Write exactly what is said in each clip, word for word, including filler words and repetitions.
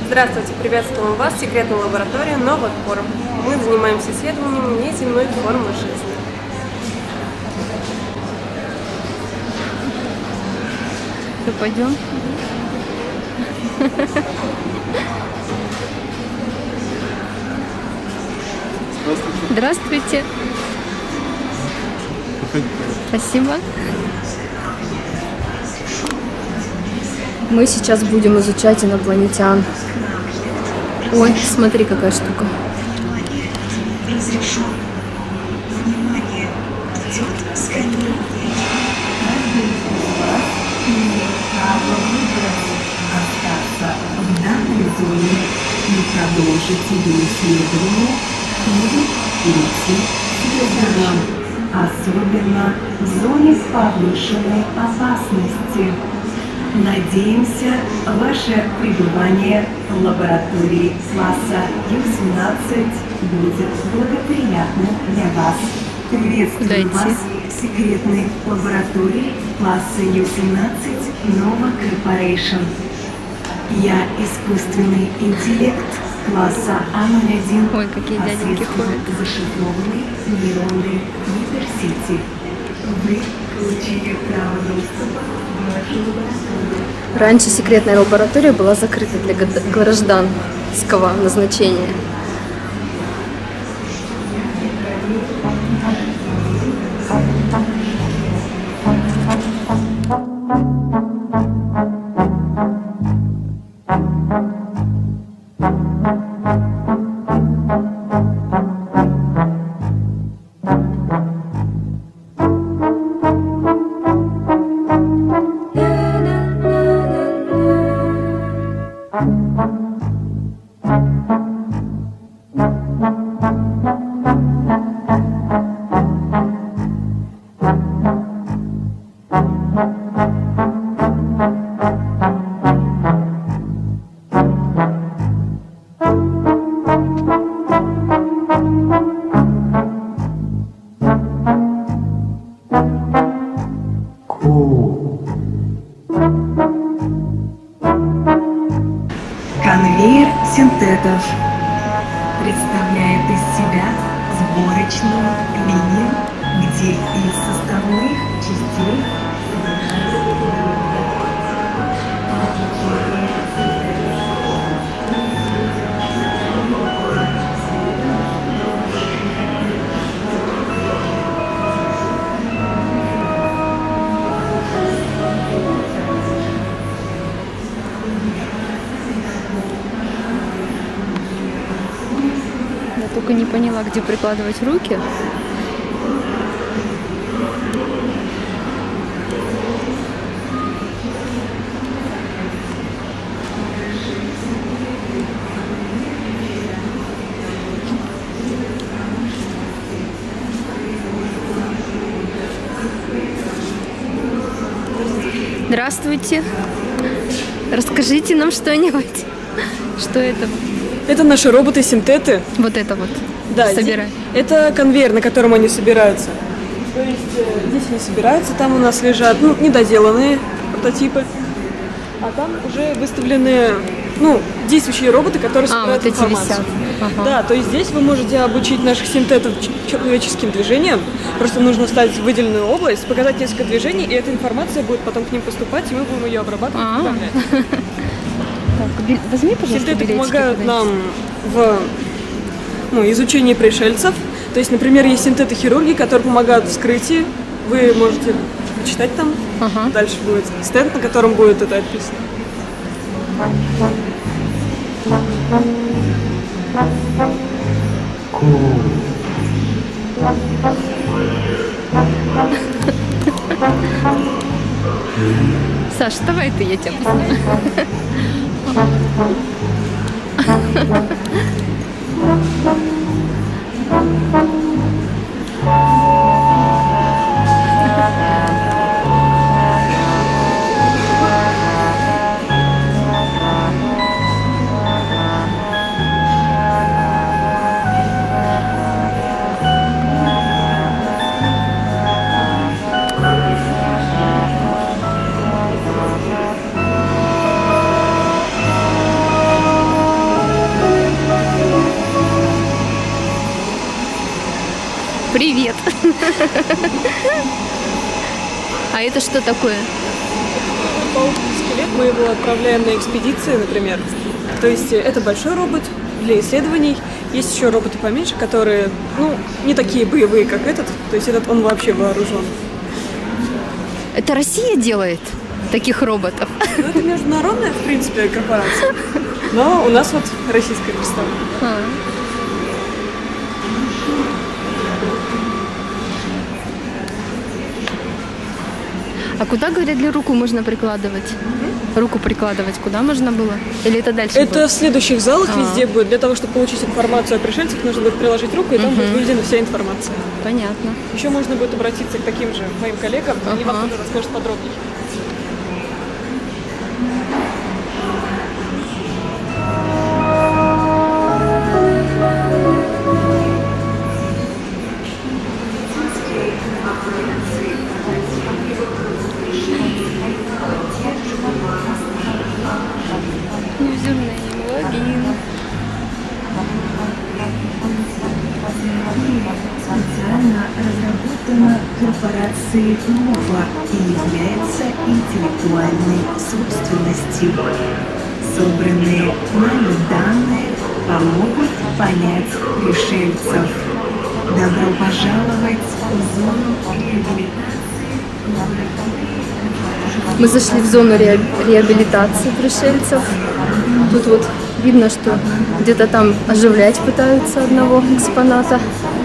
Здравствуйте, приветствуем вас в секретной лаборатории Новокор. Мы занимаемся исследованием внеземной формы жизни. Что, пойдем? Здравствуйте. Здравствуйте. Спасибо. Мы сейчас будем изучать инопланетян. Ой, смотри, какая штука. И продолжить ее исследование или перейти к звездам, особенно в зоне повышенной опасности. Надеемся, ваше пребывание в лаборатории класса Ю семнадцать будет благоприятным для вас. Приветствую вас в секретной лаборатории класса Ю семнадцать Nova Corporation. Я искусственный интеллект класса А ноль один. Ой, какие дяденьки ходят. Зашифрованной нейронной гиперсети. Вы получили право доступа в нашу лабораторию. Раньше секретная лаборатория была закрыта для гражданского назначения. Конвейер синтетов представляет из себя сборочную линию, где из составных частей Я только не поняла, где прикладывать руки. Здравствуйте. Расскажите нам что-нибудь. Что это? Это наши роботы-синтеты. Вот это вот. Да, Собирай. это конвейер, на котором они собираются. То есть э, здесь они собираются, там у нас лежат ну, недоделанные прототипы, а там уже выставлены ну, действующие роботы, которые А, собирают вот эти информацию. висят. Ага. Да, то есть здесь вы можете обучить наших синтетов человеческим движениям. Просто нужно встать в выделенную область, показать несколько движений, и эта информация будет потом к ним поступать, и мы будем ее обрабатывать и управлять. Так, возьми, пожалуйста, Синтеты билетики помогают куда-нибудь. нам в ну, изучении пришельцев. То есть, например, есть синтеты-хирурги, которые помогают в вскрытии. Вы можете почитать там. Ага. Дальше будет стенд, на котором будет это описано. Саш, давай ты, я тебя посмотрю. Привет! А это что такое? Скелет, мы его отправляем на экспедиции, например. То есть это большой робот для исследований. Есть еще роботы поменьше, которые, ну, не такие боевые, как этот. То есть этот, он вообще вооружен. Это Россия делает таких роботов? Ну, это международная, в принципе, корпорация. Но у нас вот российская представлена. А. А куда, говорят, для руку можно прикладывать? Mm-hmm. Руку прикладывать куда можно было? Или это дальше Это будет? в следующих залах А-а. везде будет. Для того, чтобы получить информацию о пришельцах, нужно будет приложить руку, и там mm-hmm. будет выведена вся информация. Понятно. Еще можно будет обратиться к таким же моим коллегам, ага. они вам тоже расскажут подробнее. Специально разработана корпорацией Нова и является интеллектуальной собственностью. Собранные нами данные помогут понять пришельцев. Добро пожаловать в зону реабилитации. Мы зашли в зону ре... реабилитации пришельцев. Тут вот видно, что где-то там оживлять пытаются одного экспоната.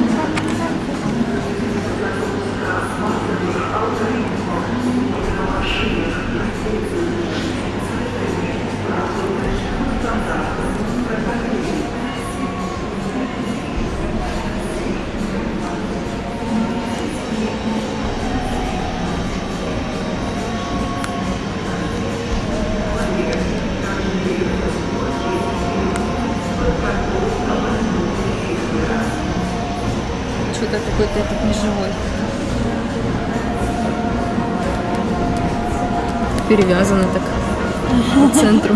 Что-то какой-то этот неживой. Перевязано так по центру.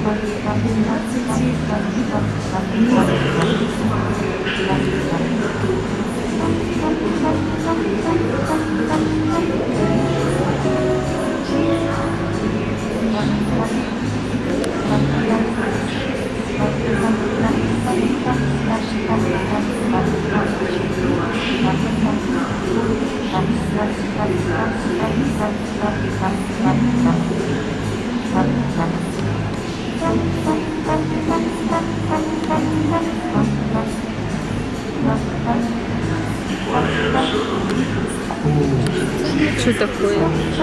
двенадцати видов Что такое?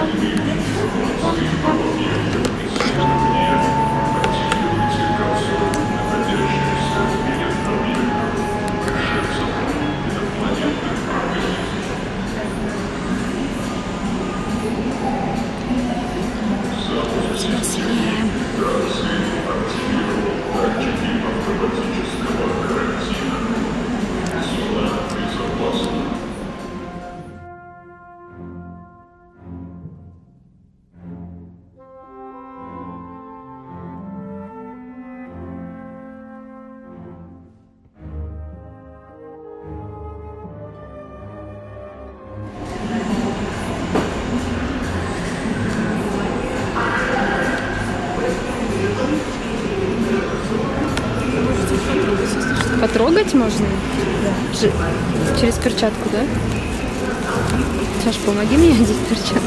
Потрогать можно? Да. Через перчатку, да? Саш, помоги мне одеть перчатку.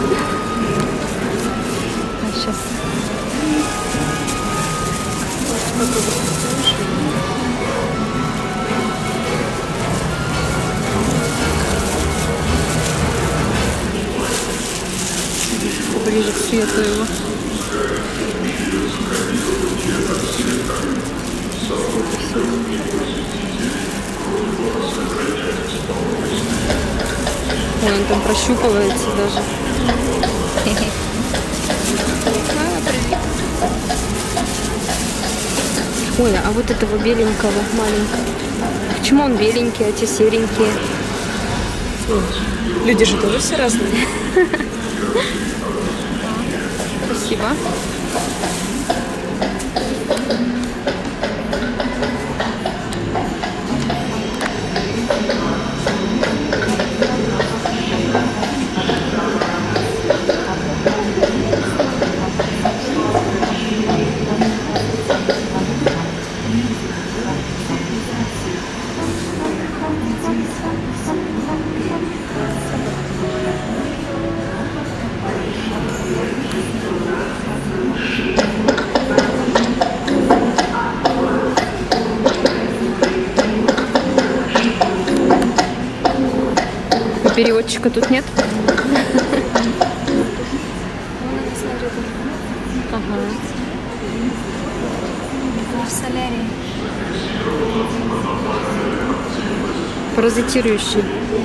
А, сейчас. Поближе к свету его. Ой, он там прощупывается даже. Ой, а вот этого беленького, маленького. Почему он беленький, а те серенькие? Люди же тоже все разные. Спасибо. Переводчика тут нет? Ага. В солярии. Паразитирующий.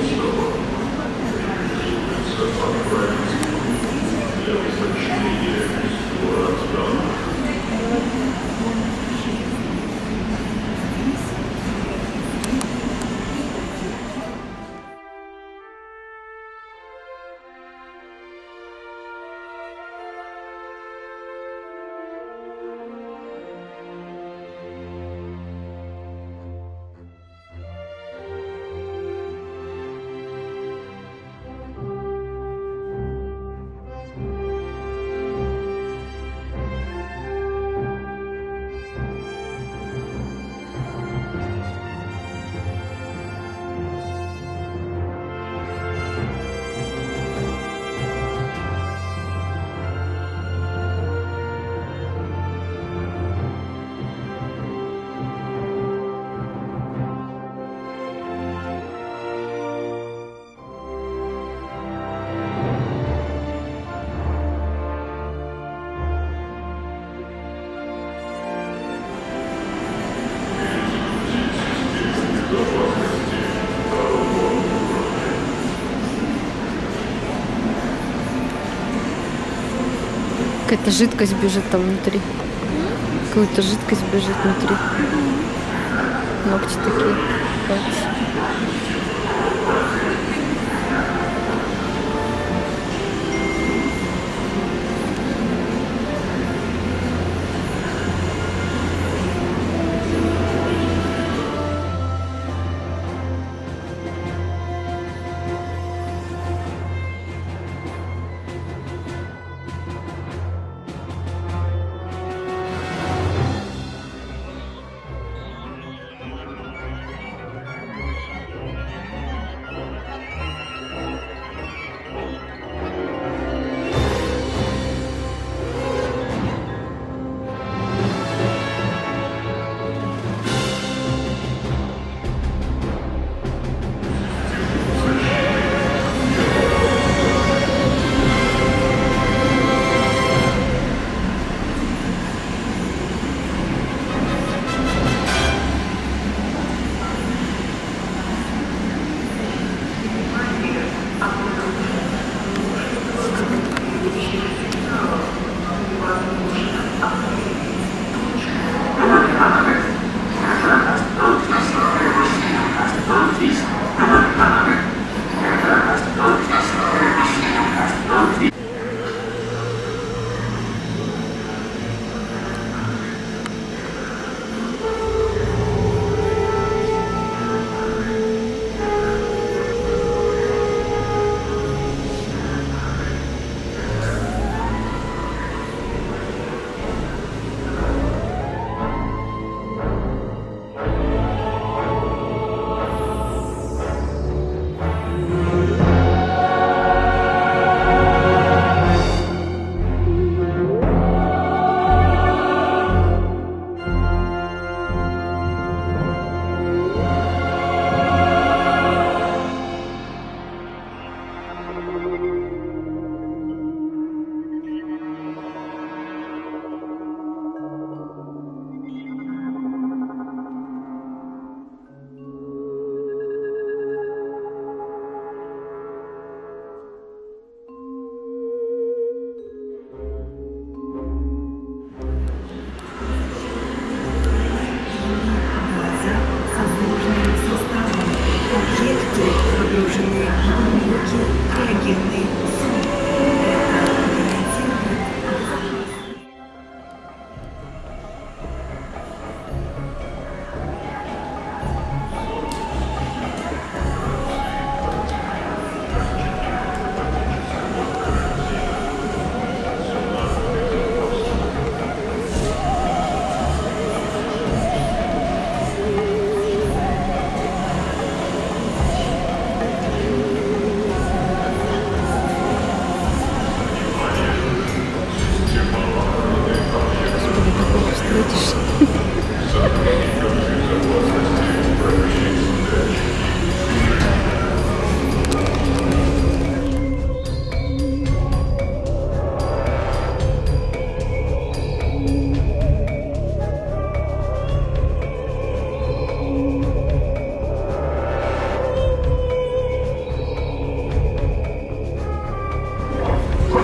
Какая-то жидкость бежит там внутри. Какая-то жидкость бежит внутри. Ногти такие. Пальцы.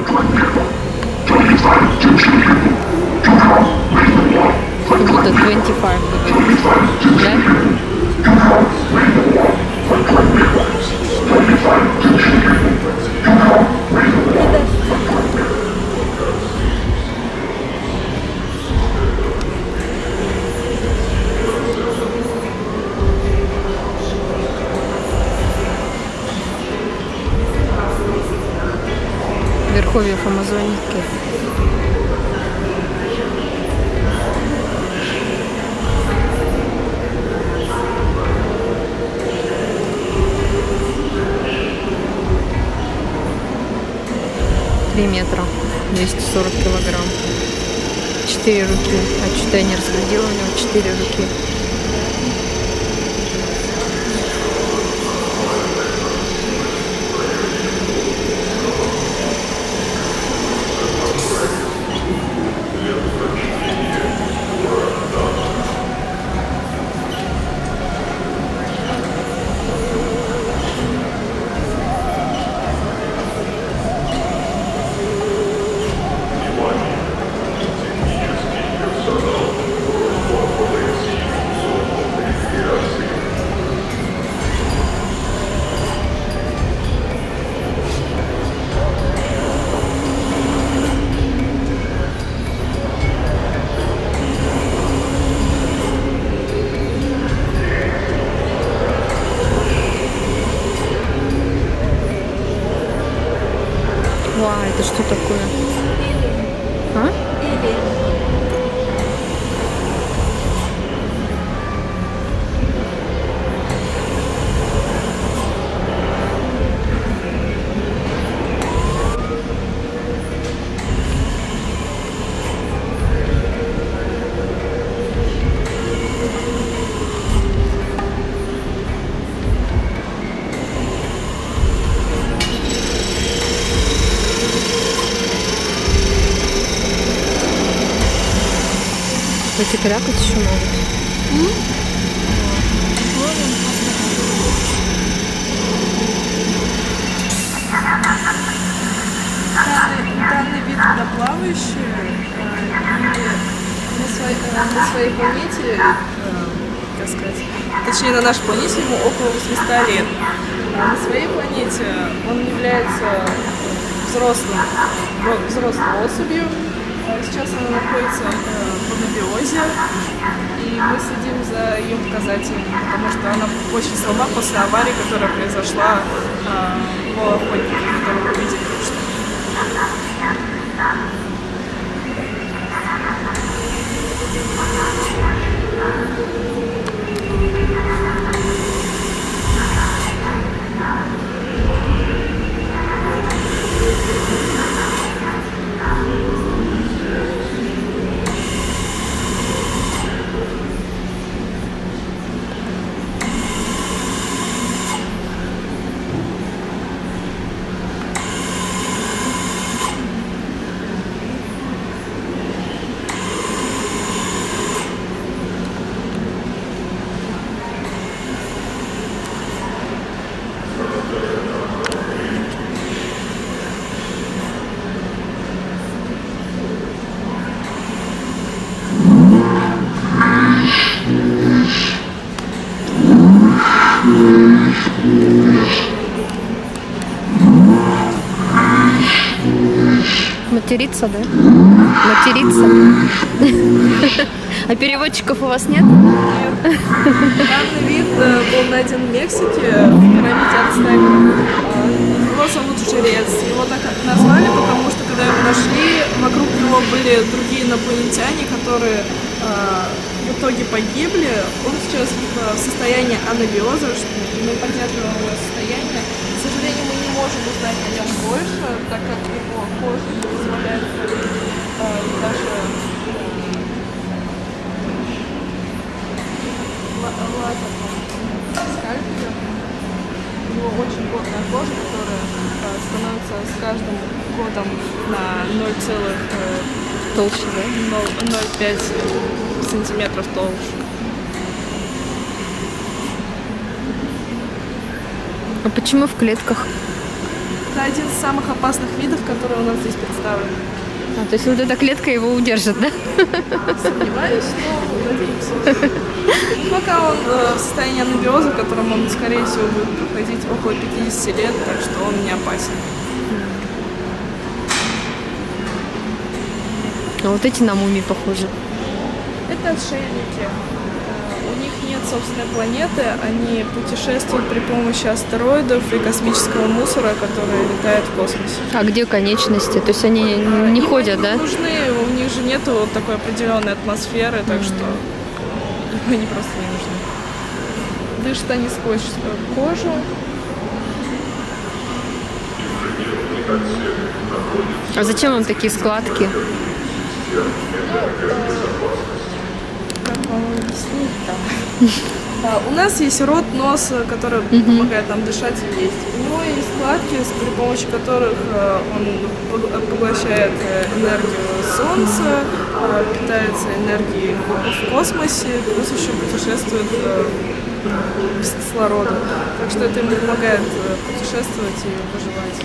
Как будто двадцать пять говорит, да? Верховьев Амазонки. три метра, двести сорок килограмм. четыре руки. А что-то я не разглядела, у него четыре руки. Вау, это что такое? А? Эти крякать еще могут. Данный, данный вид водоплавающий, и на, своей, на своей планете, как сказать, точнее на нашей планете ему около восьмисот лет. А на своей планете он является взрослым, взрослой особью. Сейчас она находится в анабиозе, и мы следим за ее показателями, потому что она очень слаба после аварии, которая произошла в охотнике, которую мы видели. Материться, да? Материться. А переводчиков у вас нет? Нет. Данный вид был найден в Мексике, в пирамиде Ацтеков. Его зовут жрец. Его так назвали, потому что когда его нашли, вокруг него были другие инопланетяне, которые в итоге погибли. Он сейчас в состоянии анабиоза, мы поддерживаем его состояние. К сожалению, мы не можем узнать о нем больше, так как его кожа не позволяет даже лазерным скальпелем. У него очень плотная кожа, которая становится с каждым годом на ноль целых толще, да? ноль целых пять сантиметров толще. А почему в клетках? Это один из самых опасных видов, которые у нас здесь представлены. А, то есть вот эта клетка его удержит, да? Сомневаюсь, но надеемся. Пока он э, в состоянии анабиоза, в котором он, скорее всего, будет проходить около пятидесяти лет, так что он не опасен. А вот эти на мумии похожи. Это отшельники. У них нет собственной планеты, они путешествуют при помощи астероидов и космического мусора, который летает в космосе. А где конечности? То есть они не Им ходят, они да? нужны, у них же нету вот такой определенной атмосферы, так что им они просто не нужны. Дышат они сквозь кожу. А зачем вам такие складки? Как вам объяснить там? Да, у нас есть рот, нос, который помогает нам дышать и есть. У него есть складки, при помощи которых он поглощает энергию солнца, питается энергией в космосе, плюс еще путешествует без кислорода. Так что это ему помогает путешествовать и выживать.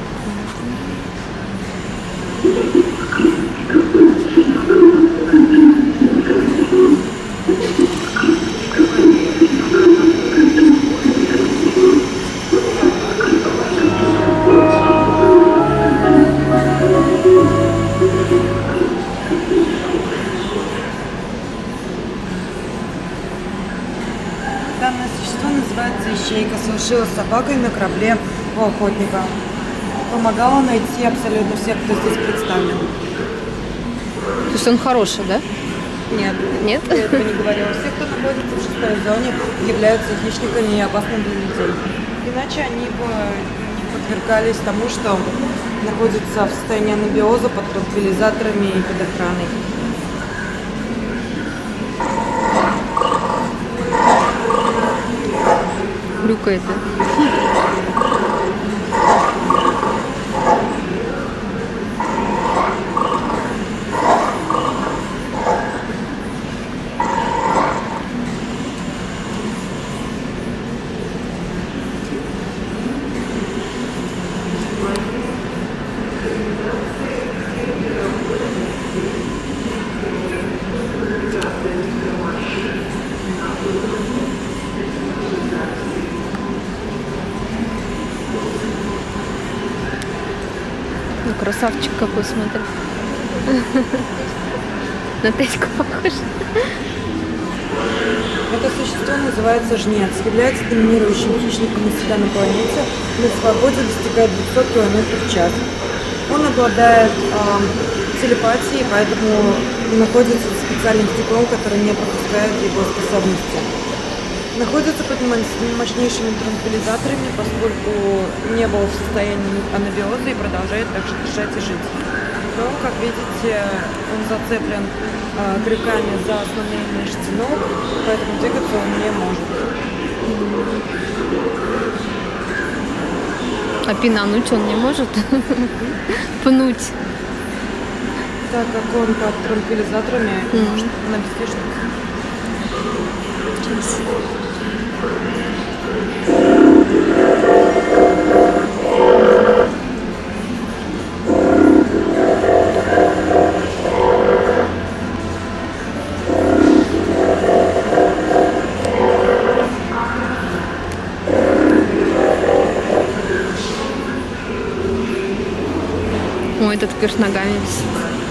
Данное существо называется ищейка, служила с собакой на корабле у охотника. Помогала найти абсолютно всех, кто здесь представлен. То есть он хороший, да? Нет, Нет? я этого не говорила. Все, кто находится в шестой зоне, являются хищниками и опасны для людей. Иначе они бы не подвергались тому, что находятся в состоянии анабиоза под транквилизаторами и под охраной. Хрюкает, да? Ну, красавчик какой, смотри. На Тедьку похож. Это существо называется жнец, является доминирующим хищником на себя на планете, на свободе достигает двухсот километров в час. Он обладает э, телепатией, поэтому находится под специальным стеклом, которое не пропускает его способности. Находится под мощнейшими транквилизаторами, поскольку не был в состоянии анабиоза и продолжает также дышать и жить. Но, как видите, он зацеплен э, крюками за основные мышцы ног, поэтому двигаться он не может. А пинануть он не может? Пнуть. Так как он под транквилизаторами, mm-hmm. может на бездвижность. Ой, этот кверх ногами висит.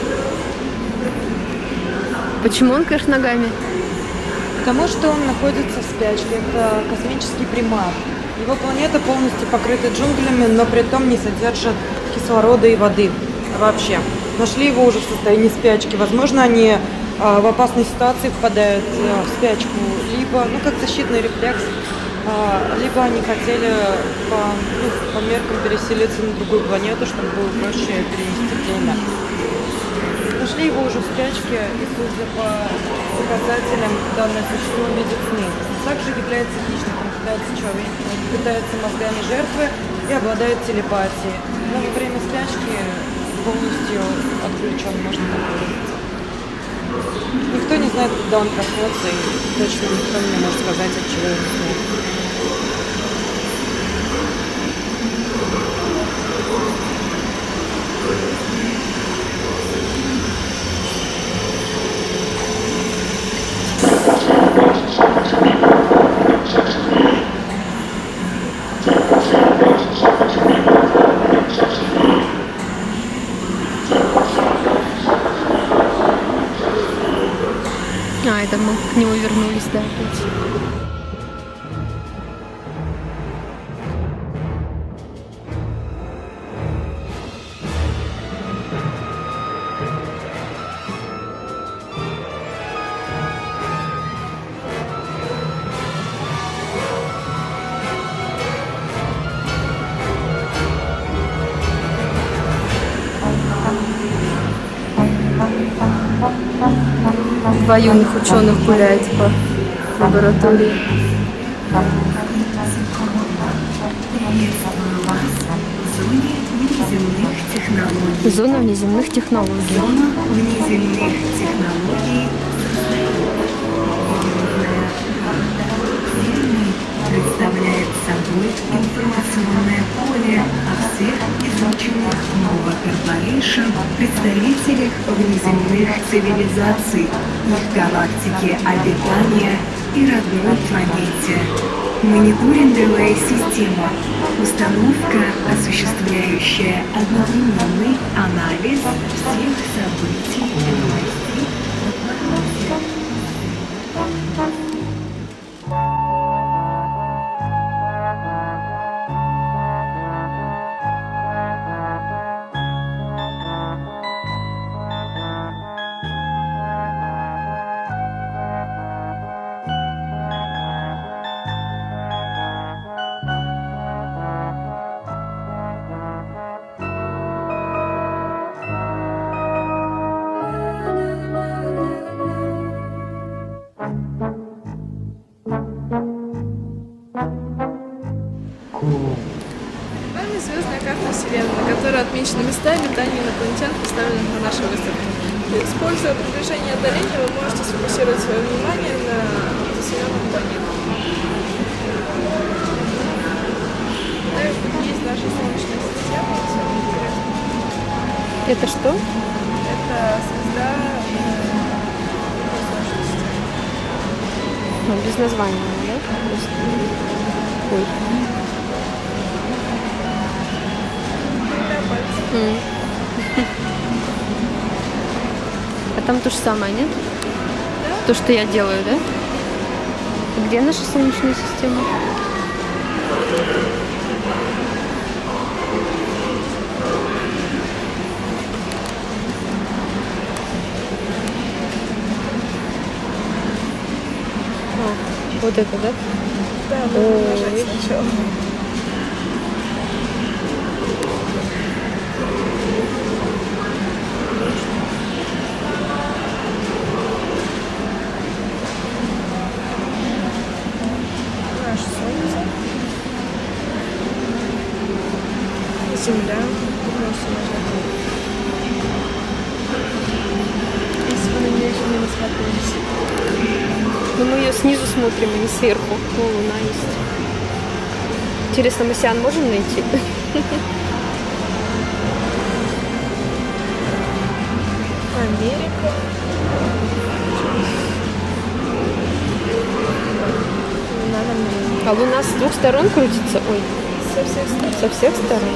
Почему он кверх ногами? Потому что он находится в спячке. Это космический примат. Его планета полностью покрыта джунглями, но при этом не содержит кислорода и воды вообще. Нашли его уже в состоянии спячки. Возможно, они а, в опасной ситуации впадают а, в спячку, либо, ну, как защитный рефлекс, а, либо они хотели по, ну, по меркам переселиться на другую планету, чтобы было проще перенести время. Нашли его уже в спячке, и, судя по показателям, данное существо видит сны. Также является хищником, питается человеком, питается мозгами жертвы и обладает телепатией. Но во время спячки полностью отключен, можно так выразиться. Никто не знает, когда он проснется, и точно никто не может сказать, от чего он уснет. А, это мы к нему вернулись, да, опять. Два юных ученых гуляют по лаборатории. Зона внеземных технологий. Зона внеземных технологий представляет собой информационное поле о всех изученных Nova Corporation представителях внеземных цивилизаций, их галактике обитания и родной планете. Мониторинговая система – установка, осуществляющая одновременный анализ всех событий и новостей. Вами звездная карта Вселенной, на которой отмечены места обитания инопланетян, представленных на нашей выставке. Используя приближение и отдаление, вы можете сфокусировать свое внимание на заселенных планетах. Также есть наша Солнечная система. Это что? Это звезда сущности. Ну, без названия, да? Просто... Ой. Mm. А там то же самое, нет? Да. То, что я делаю, да? Где наша Солнечная система? А, вот это, да? Да, нужно нажать сначала. Наше Солнце. Земля. Просто нажать. Если вы на нее еще не насмотрелись. Но мы ее снизу смотрим, а не сверху. О, луна есть. Интересно, мы Сиан можем найти? Америка. Луна нам не... А луна с двух сторон крутится? Ой, Со всех сторон. со всех сторон?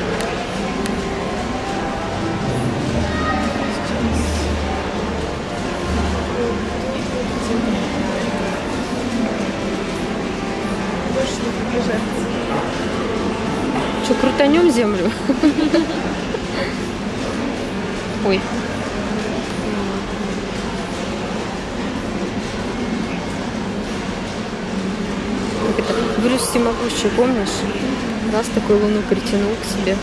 Больше не приближается. Что, крутанем землю? Ой. Как это? Брюс Всемогущий, помнишь? Раз такую луну притянул к себе.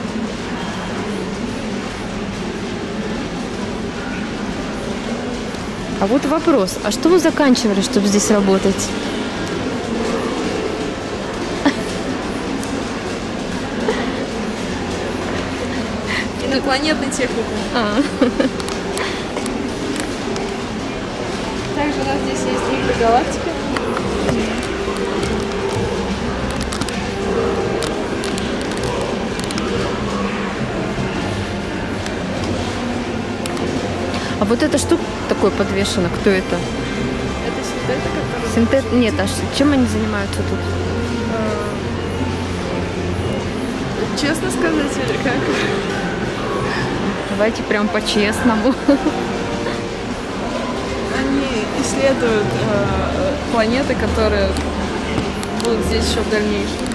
А вот вопрос. А что мы заканчивали, чтобы здесь работать? Инопланетный техникум. А. Также у нас здесь есть микрогалактика. А вот эта штука такой подвешена, кто это? Это синтетика, которая... Синтет? Нет, а ш- чем они занимаются тут? э, Честно сказать или как? Давайте прям по-честному. Они исследуют э, планеты, которые будут здесь еще в дальнейшем.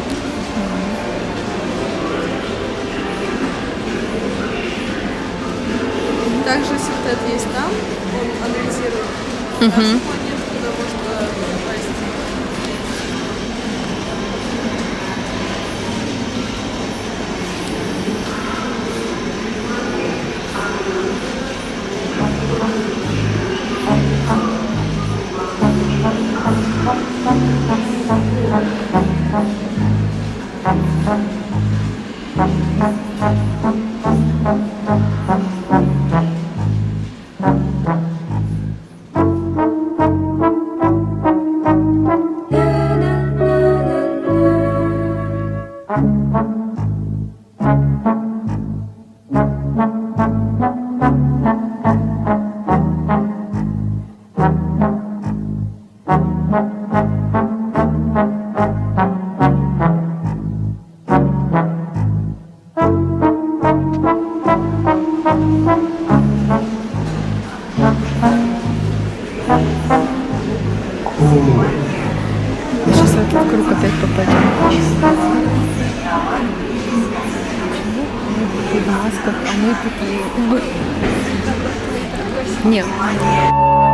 Также синтет есть там, он анализирует нашу планету, куда можно попасть. Сейчас в этот круг опять попадем. В масках, а мы такие... Нет.